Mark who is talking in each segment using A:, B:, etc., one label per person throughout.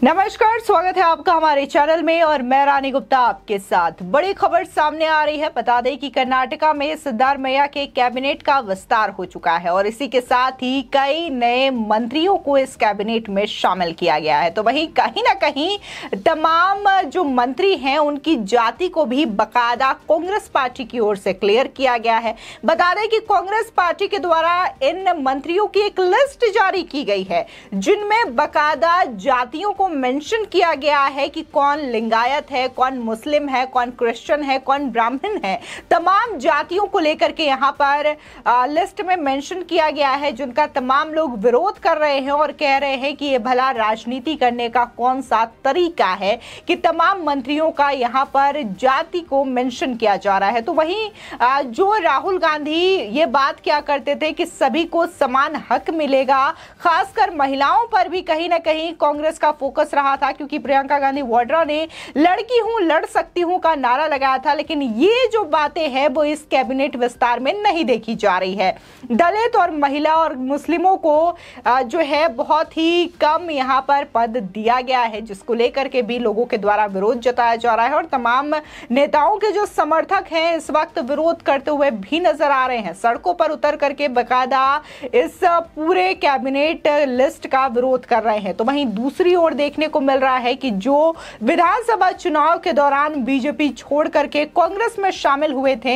A: नमस्कार, स्वागत है आपका हमारे चैनल में और मैं रानी गुप्ता आपके साथ। बड़ी खबर सामने आ रही है। बता दें कि कर्नाटका में सिद्धारमैया के कैबिनेट का विस्तार हो चुका है और इसी के साथ ही कई नए मंत्रियों को इस कैबिनेट में शामिल किया गया है। तो वहीं कहीं ना कहीं तमाम जो मंत्री हैं उनकी जाति को भी बाकायदा कांग्रेस पार्टी की ओर से क्लियर किया गया है। बता दें कि कांग्रेस पार्टी के द्वारा इन मंत्रियों की एक लिस्ट जारी की गई है जिनमें बाकायदा जातियों को मेंशन किया गया है कि कौन लिंगायत है, कौन मुस्लिम है, कौन क्रिश्चियन है, कौन ब्राह्मण है। तमाम जातियों को लेकर के यहाँ पर लिस्ट में मेंशन किया गया है जिनका तमाम लोग विरोध कर रहे हैं और कह रहे हैं कि ये भला राजनीति करने का कौन सा तरीका है कि तमाम मंत्रियों का यहाँ पर जाति को मेंशन किया जा रहा है। तो वहीं जो राहुल गांधी ये बात क्या करते थे कि सभी को समान हक मिलेगा, खासकर महिलाओं पर भी कहीं ना कहीं कांग्रेस का फोकस रहा था, क्योंकि प्रियंका गांधी वाड्रा ने लड़की हूं लड़ सकती हूं का नारा लगाया था। लेकिन ये जो बातें हैं वो इस कैबिनेट विस्तार में नहीं देखी जा रही है। दलित और महिला और मुस्लिमों को जो है बहुत ही कम यहां पर पद दिया गया है, जिसको लेकर के भी लोगों के द्वारा विरोध जताया जा रहा है और तमाम नेताओं के जो समर्थक हैं इस वक्त विरोध करते हुए भी नजर आ रहे हैं। सड़कों पर उतर करके बाकायदा इस पूरे कैबिनेट लिस्ट का विरोध कर रहे हैं। तो वहीं दूसरी ओर देखने को मिल रहा है कि जो विधानसभा चुनाव के दौरान बीजेपी छोड़ करके कांग्रेस में शामिल हुए थे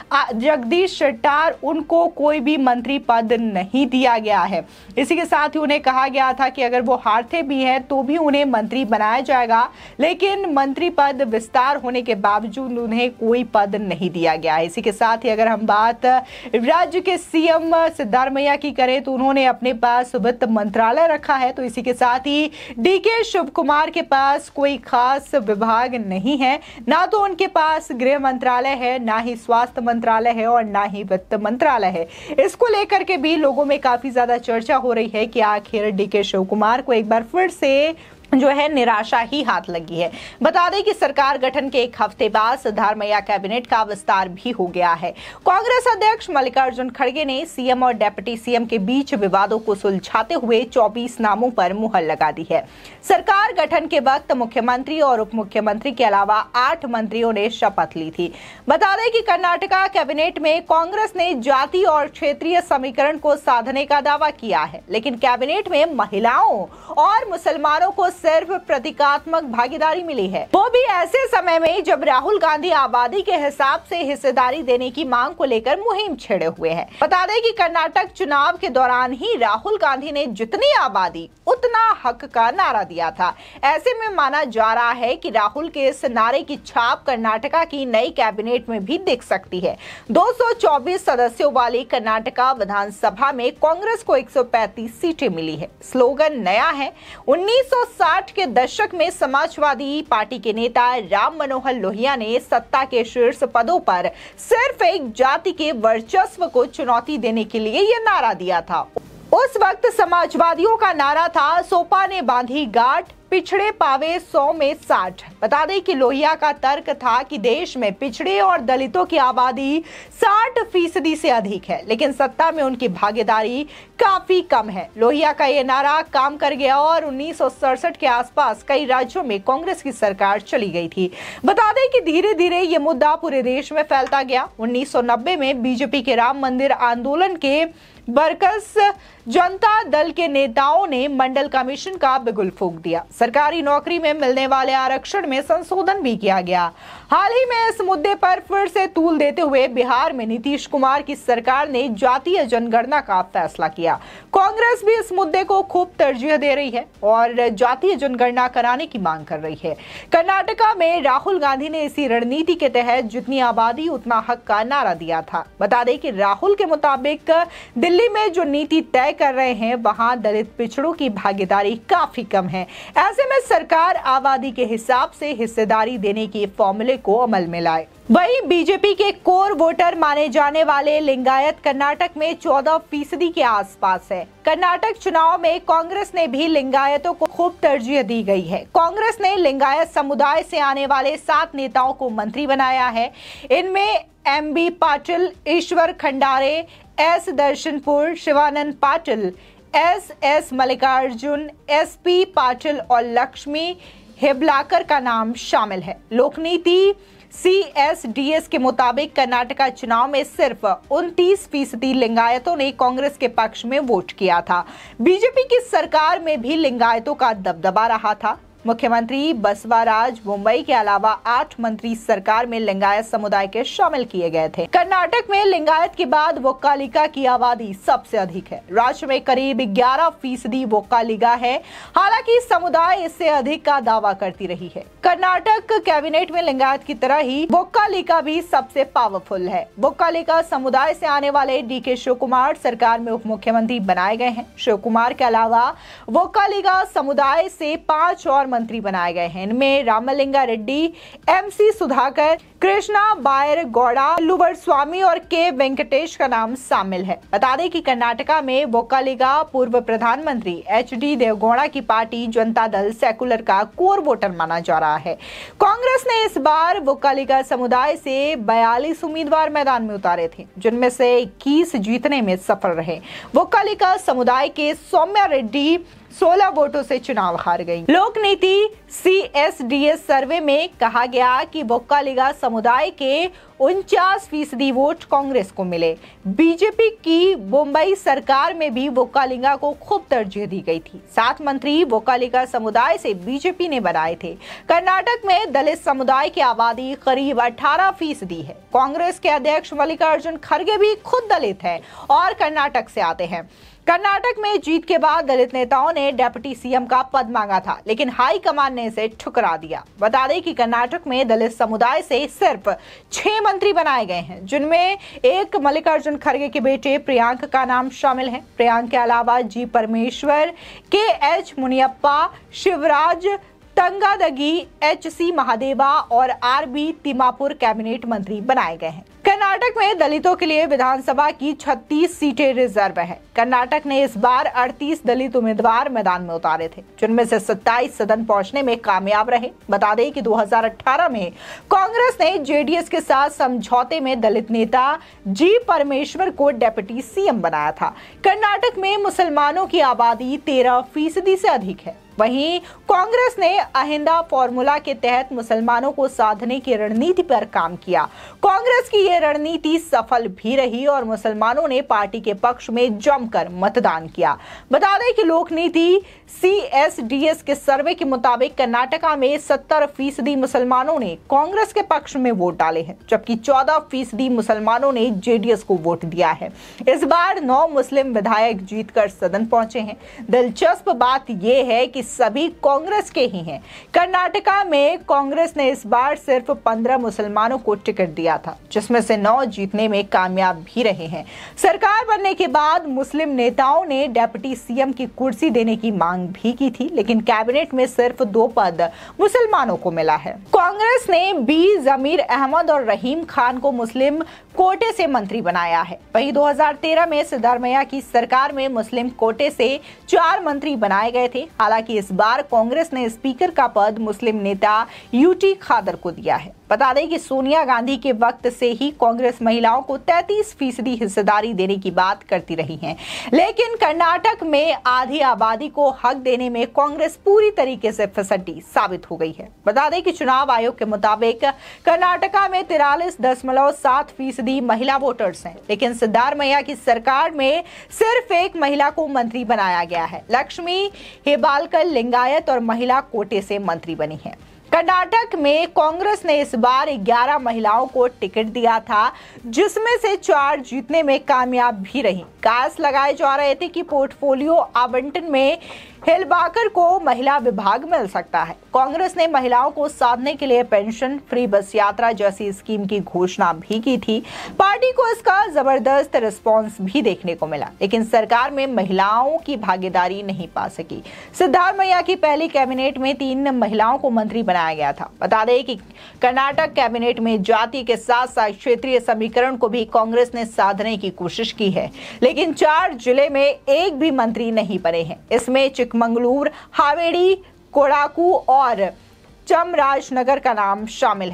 A: जगदीश शेट्टार, उनको कोई भी मंत्री पद नहीं दिया गया है। इसी के साथ ही उन्हें कहा गया था कि अगर वो हारते भी हैं तो भी उन्हें मंत्री बनाया जाएगा, लेकिन मंत्री पद विस्तार होने के बावजूद उन्हें कोई पद नहीं दिया गया है। इसी के साथ ही अगर हम बात राज्य के सीएम सिद्धारमैया की करें तो उन्होंने अपने पास वित्त मंत्रालय रखा है। तो इसी के साथ ही डीके शिव कुमार के पास कोई खास विभाग नहीं है, ना तो उनके पास गृह मंत्रालय है, ना ही स्वास्थ्य मंत्रालय है और ना ही वित्त मंत्रालय है। इसको लेकर के भी लोगों में काफी ज्यादा चर्चा हो रही है कि आखिर डीके शिव कुमार को एक बार फिर से जो है निराशा ही हाथ लगी है। बता दें कि सरकार गठन के एक हफ्ते बाद सिद्धारमैया कैबिनेट का विस्तार भी हो गया है। कांग्रेस अध्यक्ष मल्लिकार्जुन खड़गे ने सीएम और डिप्टी सीएम के बीच विवादों को सुलझाते हुए 24 नामों पर मुहर लगा दी है। सरकार गठन के वक्त मुख्यमंत्री और उप मुख्यमंत्री के अलावा 8 मंत्रियों ने शपथ ली थी। बता दें कि कर्नाटका कैबिनेट में कांग्रेस ने जाति और क्षेत्रीय समीकरण को साधने का दावा किया है, लेकिन कैबिनेट में महिलाओं और मुसलमानों को सिर्फ प्रतीकात्मक भागीदारी मिली है, वो भी ऐसे समय में जब राहुल गांधी आबादी के हिसाब से हिस्सेदारी देने की मांग को लेकर मुहिम छेड़े हुए हैं। बता दें कि कर्नाटक चुनाव के दौरान ही राहुल गांधी ने जितनी आबादी उतना हक का नारा दिया था। ऐसे में माना जा रहा है कि राहुल के इस नारे की छाप कर्नाटका की नई कैबिनेट में भी दिख सकती है। 224 सदस्यों वाली कर्नाटका विधानसभा में कांग्रेस को 135 सीटें मिली है। स्लोगन नया है। 1960 के दशक में समाजवादी पार्टी के नेता राम मनोहर लोहिया ने सत्ता के शीर्ष पदों पर सिर्फ एक जाति के वर्चस्व को चुनौती देने के लिए यह नारा दिया था। उस वक्त समाजवादियों का नारा था, सोपा ने बांधी गांठ, पिछड़े पावे 100 में 60। बता दें कि लोहिया का तर्क था कि देश में पिछड़े और दलितों की आबादी 60% से अधिक है, लेकिन सत्ता में उनकी भागीदारी काफी कम है। लोहिया का यह नारा काम कर गया और 1967 के आसपास कई राज्यों में कांग्रेस की सरकार चली गई थी। बता दें कि धीरे धीरे ये मुद्दा पूरे देश में फैलता गया। 1990 में बीजेपी के राम मंदिर आंदोलन के बरकस जनता दल के नेताओं ने मंडल कमीशन का बिगुल फूंक दिया। सरकारी नौकरी में मिलने वाले आरक्षण में संशोधन भी किया गया। हाल ही में इस मुद्दे पर फिर से तूल देते हुए बिहार में नीतीश कुमार की सरकार ने जातीय जनगणना का फैसला किया। कांग्रेस भी इस मुद्दे को खूब तरजीह दे रही है और जातीय जनगणना कराने की मांग कर रही है। कर्नाटका में राहुल गांधी ने इसी रणनीति के तहत जितनी आबादी उतना हक का नारा दिया था। बता दें कि राहुल के मुताबिक दिल्ली में जो नीति तय कर रहे हैं वहां दलित पिछड़ों की भागीदारी काफी कम है। ऐसे में सरकार आबादी के हिसाब से हिस्सेदारी देने के फॉर्मूले को अमल में लाए। वहीं बीजेपी के कोर वोटर माने जाने वाले लिंगायत कर्नाटक में 14% के आसपास है। कर्नाटक चुनाव में कांग्रेस ने भी लिंगायतों को खूब तरजीह दी गई है। कांग्रेस ने लिंगायत समुदाय से आने वाले 7 नेताओं को मंत्री बनाया है। इनमें MB Patil, Ishwar Khandre, S Darshanapur, Shivanand Patil, S Mallikarjun, SP Patil और लक्ष्मी हेब्लाकर का नाम शामिल है। लोकनीति CSDS के मुताबिक कर्नाटका चुनाव में सिर्फ 29% लिंगायतों ने कांग्रेस के पक्ष में वोट किया था। बीजेपी की सरकार में भी लिंगायतों का दबदबा रहा था। मुख्यमंत्री बसवराज बोम्मई के अलावा 8 मंत्री सरकार में लिंगायत समुदाय के शामिल किए गए थे। कर्नाटक में लिंगायत के बाद वोक्कालिगा की आबादी सबसे अधिक है। राज्य में करीब 11% वोक्कालिगा है। हालांकि समुदाय इससे अधिक का दावा करती रही है। कर्नाटक कैबिनेट में लिंगायत की तरह ही वोक्कालिगा भी सबसे पावरफुल है। वोक्कालिगा समुदाय से आने वाले DK शिवकुमार सरकार में उप मुख्यमंत्री बनाए गए हैं। शिवकुमार के अलावा वोक्कालिगा समुदाय से 5 और मंत्री बनाए गए हैं। इनमें रामलिंगा रेड्डी, MC सुधाकर, कृष्णा बायर गौड़ा, लुबर स्वामी और K वेंकटेश का नाम शामिल है। बता दें कि कर्नाटका में वोक्कालिगा पूर्व प्रधानमंत्री HD देवगौड़ा की पार्टी जनता दल सेकुलर का कोर वोटर माना जा रहा है। कांग्रेस ने इस बार वोक्कालिगा समुदाय से 42 उम्मीदवार मैदान में उतारे थे, जिनमें से 21 जीतने में सफल रहे। वोक्कालिगा समुदाय के सौम्या रेड्डी 16 वोटों से चुनाव हार गई। लोकनीति CSDS सर्वे में कहा गया कि वोक्कालिगा समुदाय के 49% वोट कांग्रेस को मिले। बीजेपी की मुंबई सरकार में भी वोक्कालिगा को खूब तरजीह दी गई थी। 7 मंत्री वोक्कालिगा समुदाय से बीजेपी ने बनाए थे। कर्नाटक में दलित समुदाय की आबादी करीब 18% है। कांग्रेस के अध्यक्ष मल्लिकार्जुन खड़गे भी खुद दलित हैं और कर्नाटक से आते हैं। कर्नाटक में जीत के बाद दलित नेताओं ने डिप्टी CM का पद मांगा था, लेकिन हाईकमान ने इसे ठुकरा दिया। बता दें कि कर्नाटक में दलित समुदाय से सिर्फ 6 मंत्री बनाए गए हैं, जिनमें एक मल्लिकार्जुन खड़गे के बेटे प्रियांक का नाम शामिल है। प्रियांक के अलावा G परमेश्वर, KH मुनियप्पा, शिवराज तंगादगी, HC महादेवा और RB तिमापुर कैबिनेट मंत्री बनाए गए हैं। कर्नाटक में दलितों के लिए विधानसभा की 36 सीटें रिजर्व है। कर्नाटक ने इस बार 38 दलित उम्मीदवार मैदान में उतारे थे, जिनमें से 27 सदन पहुंचने में कामयाब रहे। बता दें कि 2018 में कांग्रेस ने JDS के साथ समझौते में दलित नेता G परमेश्वर को डिप्टी CM बनाया था। कर्नाटक में मुसलमानों की आबादी 13% से अधिक है। वहीं कांग्रेस ने अहिंदा फॉर्मूला के तहत मुसलमानों को साधने की रणनीति पर काम किया। कांग्रेस की यह रणनीति सफल भी रही और मुसलमानों ने पार्टी के पक्ष में जमकर मतदान किया। बता दें कि लोकनीति CSDS के सर्वे के मुताबिक कर्नाटका में 70% मुसलमानों ने कांग्रेस के पक्ष में वोट डाले हैं, जबकि 14% मुसलमानों ने JDS को वोट दिया है। इस बार 9 मुस्लिम विधायक जीतकर सदन पहुंचे हैं। दिलचस्प बात यह है कि सभी कांग्रेस के ही हैं। कर्नाटका में कांग्रेस ने इस बार सिर्फ 15 मुसलमानों को टिकट दिया था, जिसमें से 9 जीतने में कामयाब भी रहे हैं। सरकार बनने के बाद मुस्लिम नेताओं ने डिप्टी CM की कुर्सी देने की मांग भी की थी, लेकिन कैबिनेट में सिर्फ 2 पद मुसलमानों को मिला है। कांग्रेस ने B जमीर अहमद और रहीम खान को मुस्लिम कोटे से मंत्री बनाया है। वहीं 2013 में सिद्धारमैया की सरकार में मुस्लिम कोटे से 4 मंत्री बनाए गए थे। हालांकि इस बार कांग्रेस ने स्पीकर का पद मुस्लिम नेता UT खादर को दिया है। बता दें कि सोनिया गांधी के वक्त से ही कांग्रेस महिलाओं को 33% हिस्सेदारी देने की बात करती रही है, लेकिन कर्नाटक में आधी आबादी को हक देने में कांग्रेस पूरी तरीके से फिसड्डी साबित हो गई है। बता दें कि चुनाव आयोग के मुताबिक कर्नाटका में 43.7% महिला वोटर्स हैं, लेकिन सिद्धारमैया की सरकार में सिर्फ एक महिला को मंत्री बनाया गया है। लक्ष्मी हेब्लाकर लिंगायत और महिला कोटे से मंत्री बनी है। कर्नाटक में कांग्रेस ने इस बार 11 महिलाओं को टिकट दिया था, जिसमें से 4 जीतने में कामयाब भी रही। कयास लगाए जा रहे थे कि पोर्टफोलियो आवंटन में हेब्लाकर को महिला विभाग मिल सकता है। कांग्रेस ने महिलाओं को साधने के लिए पेंशन, फ्री बस यात्रा जैसी स्कीम की घोषणा भी की थी। पार्टी को इसका जबरदस्त रिस्पांस भी देखने को मिला, लेकिन सरकार में महिलाओं की भागीदारी नहीं पा सकी। सिद्धारमैया की पहली कैबिनेट में 3 महिलाओं को मंत्री बनाया गया था। बता दें कि कर्नाटक कैबिनेट में जाति के साथ साथ क्षेत्रीय समीकरण को भी कांग्रेस ने साधने की कोशिश की है, लेकिन 4 जिले में एक भी मंत्री नहीं बने हैं। इसमें चिकमंगलूर, हावेड़ी, कोडागु और चामराजनगर का नाम शामिल है।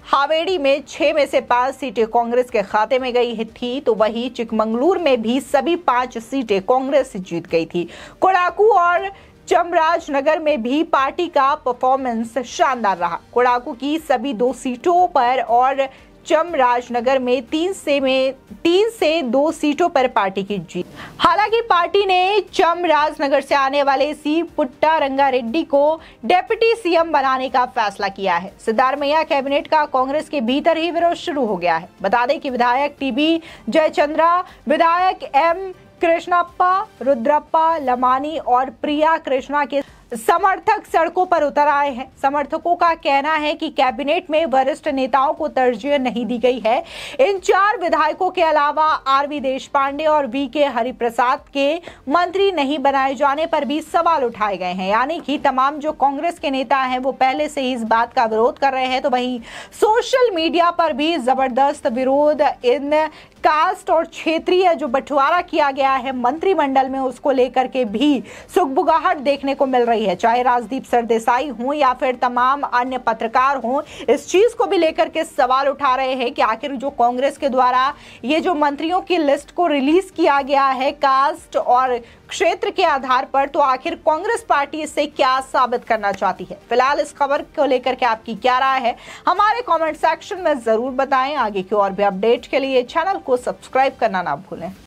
A: हावेड़ी में 6 में से 5 सीटें कांग्रेस के खाते में गई थी, तो वहीं चिकमंगलुरु में भी सभी 5 सीटें कांग्रेस जीत गई थी। कोडागु और चामराजनगर में भी पार्टी का परफॉर्मेंस शानदार रहा। कोडागु की सभी 2 सीटों पर और चामराजनगर में 3 से 2 सीटों पर पार्टी की जीत। हालांकि पार्टी ने चामराजनगर से आने वाले सी पुट्टारंगारेड्डी को डिप्टी सीएम बनाने का फैसला किया है। सिद्धारमैया कैबिनेट का कांग्रेस के भीतर ही विरोध शुरू हो गया है। बता दें कि विधायक टीबी जयचंद्रा, विधायक एम कृष्णप्पा, रुद्रप्पा लमानी और प्रिया कृष्णा के समर्थक सड़कों पर उतर आए हैं। समर्थकों का कहना है कि कैबिनेट में वरिष्ठ नेताओं को तरजीह नहीं दी गई है। इन 4 विधायकों के अलावा आरवी देशपांडे और वीके हरिप्रसाद के मंत्री नहीं बनाए जाने पर भी सवाल उठाए गए हैं। यानी कि तमाम जो कांग्रेस के नेता हैं वो पहले से ही इस बात का विरोध कर रहे हैं। तो वहीं सोशल मीडिया पर भी जबरदस्त विरोध इन कास्ट और क्षेत्रीय जो बंटवारा किया गया है मंत्रिमंडल में, उसको लेकर के भी सुगबुगाहट देखने को मिल रही है। चाहे राजदीप सरदेसाई हों या फिर तमाम अन्य पत्रकार हों, इस चीज को भी लेकर के सवाल उठा रहे हैं कि आखिर जो कांग्रेस के द्वारा ये जो मंत्रियों की लिस्ट को रिलीज किया गया है कास्ट और क्षेत्र के आधार पर, तो आखिर कांग्रेस पार्टी इससे क्या साबित करना चाहती है। फिलहाल इस खबर को लेकर के आपकी क्या राय है, हमारे कमेंट सेक्शन में जरूर बताएं। आगे की और भी अपडेट के लिए चैनल को सब्सक्राइब करना ना भूलें।